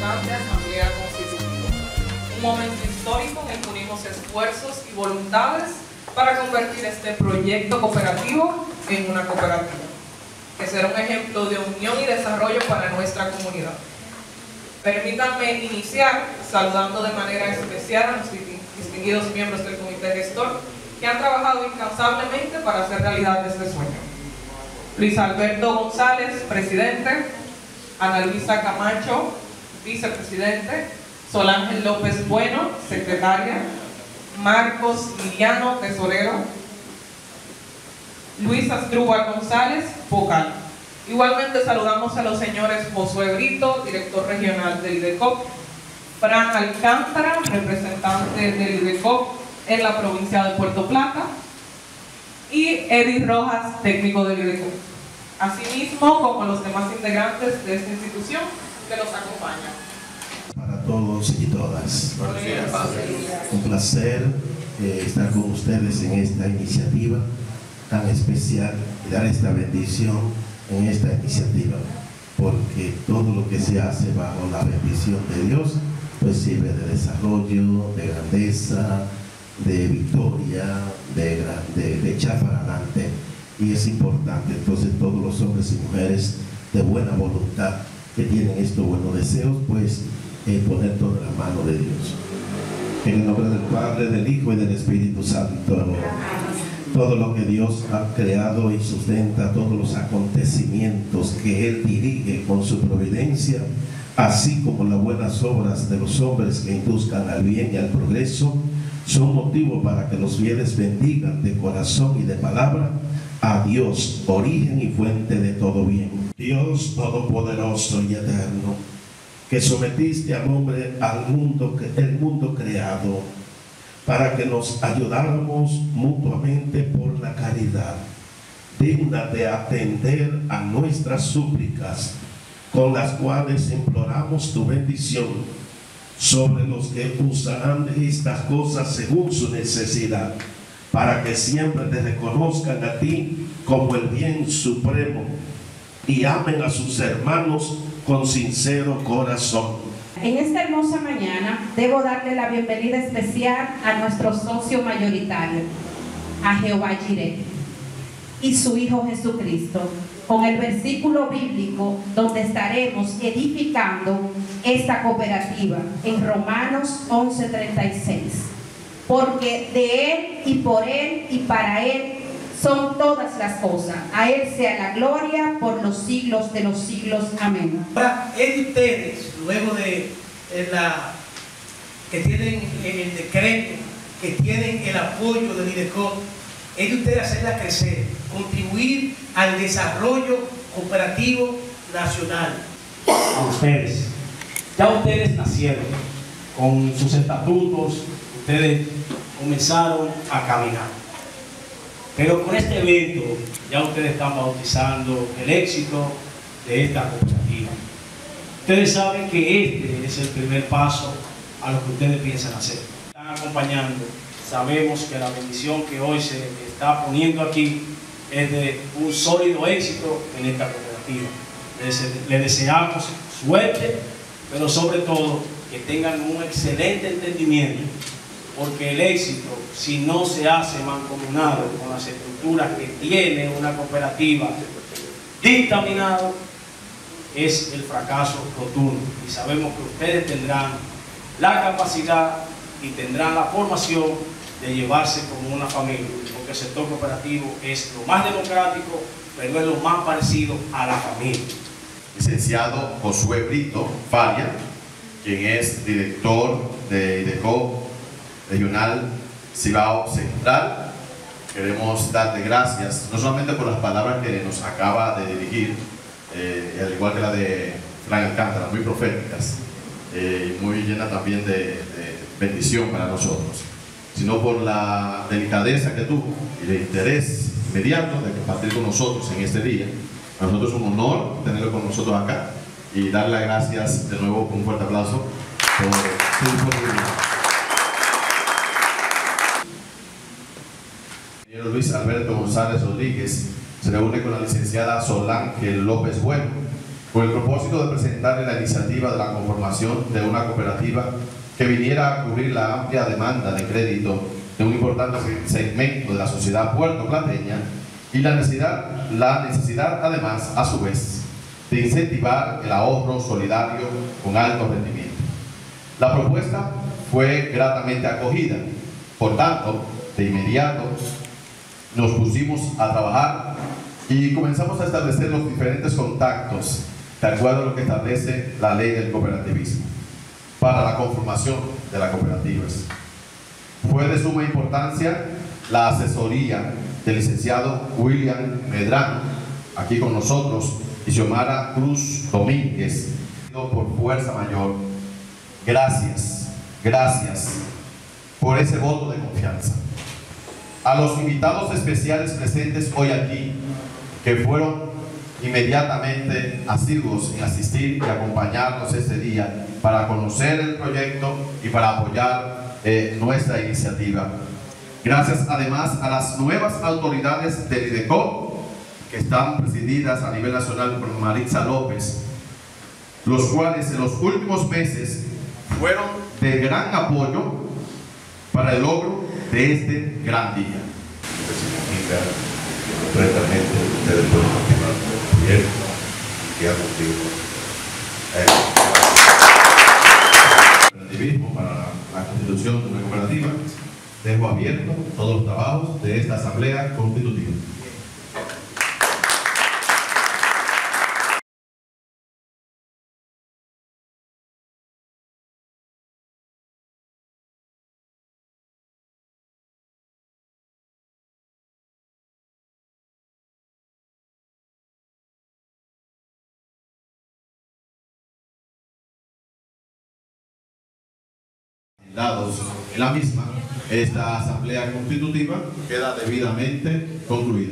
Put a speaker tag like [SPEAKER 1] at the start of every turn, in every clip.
[SPEAKER 1] importante Asamblea Constitutiva. Un momento histórico en el que unimos esfuerzos y voluntades para convertir este proyecto cooperativo en una cooperativa, que será un ejemplo de unión y desarrollo para nuestra comunidad. Permítanme iniciar saludando de manera especial a los distinguidos miembros del Comité Gestor que han trabajado incansablemente para hacer realidad este sueño. Luis Alberto González, presidente; Ana Luisa Camacho, vicepresidente; Solángel López Bueno, secretaria; Marcos Liriano, tesorero; Luis Asdrúbal González, vocal. Igualmente saludamos a los señores Josué Brito, director regional del IDECOP; Fran Alcántara, representante del IDECOP en la provincia de Puerto Plata; y Eddie Rojas, técnico del IDECOP. Asimismo, como los demás integrantes de esta institución que los acompañan.
[SPEAKER 2] Para todos y todas. Un placer estar con ustedes en esta iniciativa tan especial y dar esta bendición en esta iniciativa, porque todo lo que se hace bajo la bendición de Dios pues sirve de desarrollo, de grandeza, de victoria, de echar para adelante, y es importante. Entonces todos los hombres y mujeres de buena voluntad que tienen estos buenos deseos, pues poner todo en la mano de Dios. En el nombre del Padre, del Hijo y del Espíritu Santo. Todo lo que Dios ha creado y sustenta, todos los acontecimientos que Él dirige con su providencia, así como las buenas obras de los hombres que induzcan al bien y al progreso, son motivo para que los fieles bendigan de corazón y de palabra a Dios, origen y fuente de todo bien. Dios todopoderoso y eterno, que sometiste al hombre el mundo creado, para que nos ayudáramos mutuamente por la caridad, digna de atender a nuestras súplicas, con las cuales imploramos tu bendición sobre los que usarán de estas cosas según su necesidad, para que siempre te reconozcan a ti como el bien supremo y amen a sus hermanos con sincero corazón.
[SPEAKER 3] En esta hermosa mañana debo darle la bienvenida especial a nuestro socio mayoritario, a Jehová Jireh y su Hijo Jesucristo, con el versículo bíblico donde estaremos edificando esta cooperativa, en Romanos 11:36. Porque de Él y por Él y para Él son todas las cosas. A Él sea la gloria por los siglos de los siglos. Amén.
[SPEAKER 4] Ahora, es de ustedes, luego de que tienen el decreto, que tienen el apoyo del IDECOP, es de ustedes hacerla crecer, contribuir al desarrollo cooperativo nacional.
[SPEAKER 5] A ustedes, ya ustedes nacieron con sus estatutos, ustedes comenzaron a caminar. Pero con este evento ya ustedes están bautizando el éxito de esta cooperativa. Ustedes saben que este es el primer paso a lo que ustedes piensan hacer. Están acompañando. Sabemos que la bendición que hoy se está poniendo aquí es de un sólido éxito en esta cooperativa. Les deseamos suerte, pero sobre todo que tengan un excelente entendimiento, porque el éxito, si no se hace mancomunado con las estructuras que tiene una cooperativa dictaminado, es el fracaso rotundo. Y sabemos que ustedes tendrán la capacidad y tendrán la formación de llevarse como una familia, porque el sector cooperativo es lo más democrático, pero es lo más parecido a la familia.
[SPEAKER 6] Licenciado Josué Brito Faria, quien es director de IDECOP Regional Cibao Central. Queremos darle gracias, no solamente por las palabras que nos acaba de dirigir, al igual que la de Fran Alcántara, muy proféticas, muy llena también de bendición para nosotros, sino por la delicadeza que tuvo y el interés inmediato de compartir con nosotros en este día. Para nosotros es un honor tenerlo con nosotros acá y darle las gracias de nuevo con un fuerte aplauso por su disponibilidad. Señor Luis Alberto González Rodríguez se reúne con la licenciada Solángel López Bueno, con el propósito de presentarle la iniciativa de la conformación de una cooperativa que viniera a cubrir la amplia demanda de crédito de un importante segmento de la sociedad puertoplateña y la necesidad además, a su vez, de incentivar el ahorro solidario con alto rendimiento. La propuesta fue gratamente acogida, por tanto, de inmediato nos pusimos a trabajar y comenzamos a establecer los diferentes contactos de acuerdo a lo que establece la ley del cooperativismo para la conformación de las cooperativas. Fue de suma importancia la asesoría del licenciado William Medrano, aquí con nosotros, y Xiomara Cruz Domínguez, por fuerza mayor. Gracias por ese voto de confianza. A los invitados especiales presentes hoy aquí, que fueron inmediatamente asiduos en asistir y acompañarnos este día para conocer el proyecto y para apoyar nuestra iniciativa. Gracias además a las nuevas autoridades del IDECO, que están presididas a nivel nacional por Maritza López, los cuales en los últimos meses fueron de gran apoyo para el logro de este gran día.
[SPEAKER 2] Concretamente, ustedes pueden continuar con el proyecto y que ha cooperativismo para la constitución de una cooperativa. Dejo abierto todos los trabajos de esta asamblea constitutiva. Dados en la misma, esta asamblea constitutiva queda debidamente concluida.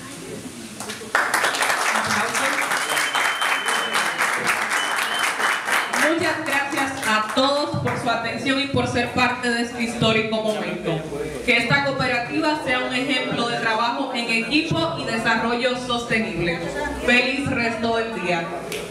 [SPEAKER 1] Muchas gracias a todos por su atención y por ser parte de este histórico momento. Que esta cooperativa sea un ejemplo de trabajo en equipo y desarrollo sostenible. Feliz resto del día.